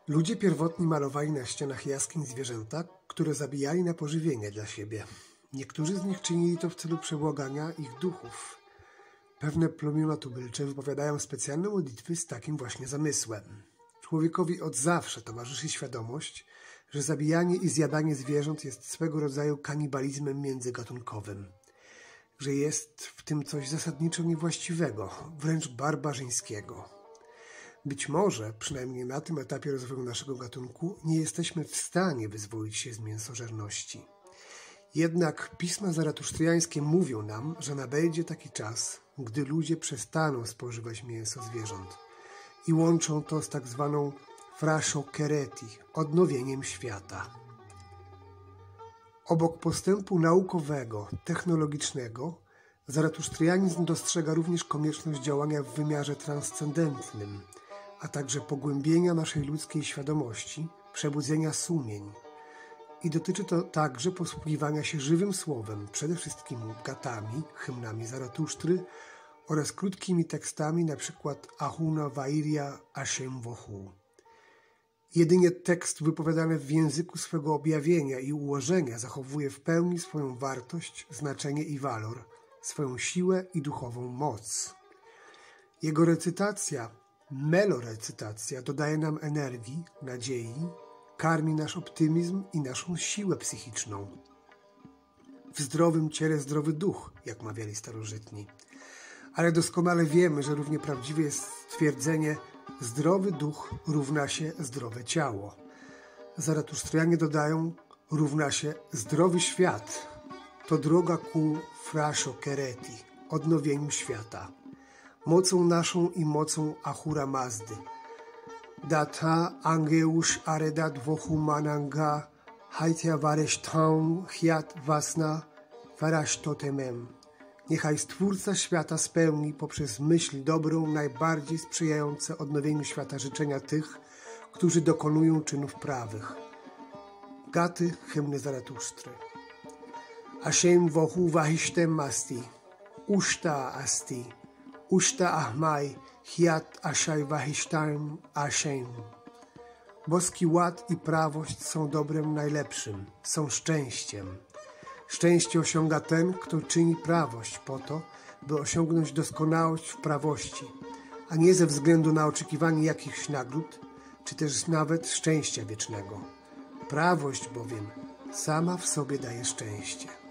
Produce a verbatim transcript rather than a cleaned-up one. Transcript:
Ludzie pierwotni malowali na ścianach jaskiń zwierzęta, które zabijali na pożywienie dla siebie. Niektórzy z nich czynili to w celu przebłagania ich duchów. Pewne plemiona tubylcze wypowiadają specjalne modlitwy z takim właśnie zamysłem. Człowiekowi od zawsze towarzyszy świadomość, że zabijanie i zjadanie zwierząt jest swego rodzaju kanibalizmem międzygatunkowym, że jest w tym coś zasadniczo niewłaściwego, wręcz barbarzyńskiego. Być może, przynajmniej na tym etapie rozwoju naszego gatunku, nie jesteśmy w stanie wyzwolić się z mięsożerności. Jednak pisma zaratusztriańskie mówią nam, że nadejdzie taki czas, gdy ludzie przestaną spożywać mięso zwierząt i łączą to z tak zwaną frasho kereti, odnowieniem świata. Obok postępu naukowego, technologicznego, zaratusztrianizm dostrzega również konieczność działania w wymiarze transcendentnym, a także pogłębienia naszej ludzkiej świadomości, przebudzenia sumień. I dotyczy to także posługiwania się żywym słowem, przede wszystkim gatami, hymnami Zaratusztry oraz krótkimi tekstami, np. Ahuna Vairia Ashem Vohu. Jedynie tekst wypowiadany w języku swego objawienia i ułożenia zachowuje w pełni swoją wartość, znaczenie i walor, swoją siłę i duchową moc. Jego recytacja, melorecytacja dodaje nam energii, nadziei, karmi nasz optymizm i naszą siłę psychiczną. W zdrowym ciele zdrowy duch, jak mawiali starożytni. Ale doskonale wiemy, że równie prawdziwe jest stwierdzenie zdrowy duch równa się zdrowe ciało. Zaratusztrianie dodają równa się zdrowy świat. To droga ku frasho kereti, odnowieniu świata. Mocą naszą i mocą Ahura Mazdy. Datha angeusz aredat vohu mananga haitya vareshtam hyat vasna varashtotemem. Niechaj Stwórca świata spełni poprzez myśl dobrą najbardziej sprzyjające odnowieniu świata życzenia tych, którzy dokonują czynów prawych. Gaty hymny Zaratusztry. Ashem vohu vahishtem asti, ushta asti, ushta ahmai, hiat ashai vahishtam ashem. Boski ład i prawość są dobrem najlepszym, są szczęściem. Szczęście osiąga ten, kto czyni prawość po to, by osiągnąć doskonałość w prawości, a nie ze względu na oczekiwanie jakichś nagród, czy też nawet szczęścia wiecznego. Prawość bowiem sama w sobie daje szczęście.